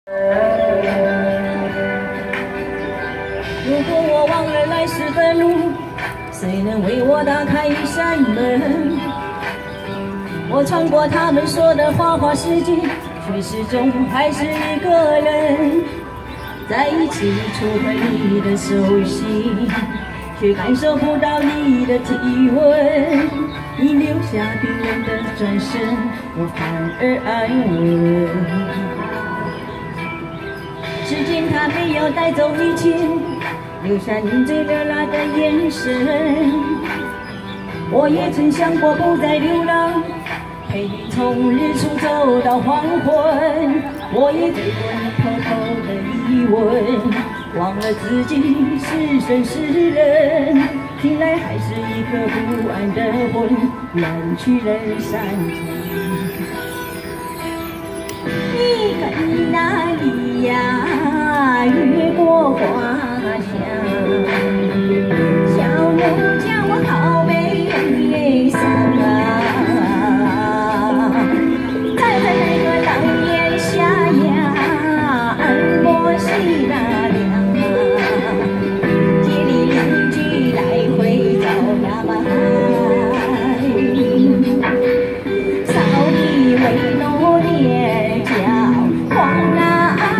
如果我忘了来时的路，谁能为我打开一扇门？我穿过他们说的花花世界，却始终还是一个人。在一起触碰你的手心，却感受不到你的体温。你留下冰冷的转身，我反而安稳。时间它没有带走一切，留下你最热辣的眼神。我也曾想过不再流浪，陪你从日出走到黄昏。我也对过你偷偷的疑问，忘了自己是神是人，醒来还是一颗不安的魂，远去人山间。你在哪里呀？越过花香，小木匠好悲伤啊！站在那个廊檐下呀，按摩西大梁啊，街里邻居来回找呀嘛嗨，扫地为奴脸叫黄啊！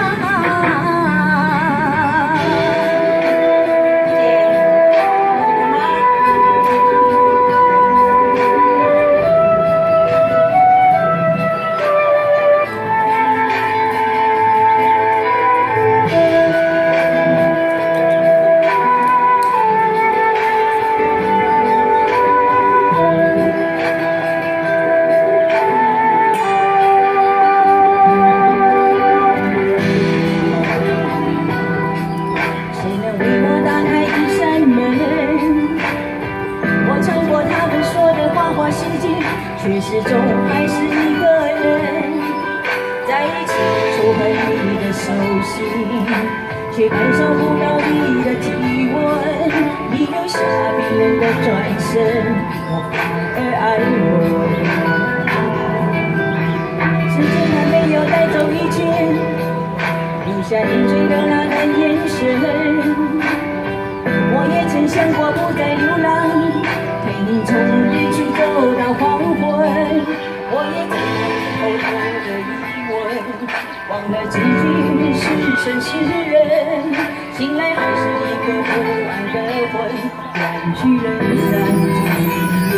世界却始终还是一个人，在一起触碰你的手心，却感受不到你的体温。你留下冰冷的转身，我反而安稳。时间还没有带走一切，留下你最热辣的眼神。我也曾想过不再流浪，陪你从日出走到黄昏。我也曾有偷偷的疑问，忘了自己是神是人，醒来还是一个不安的魂，远去人山间。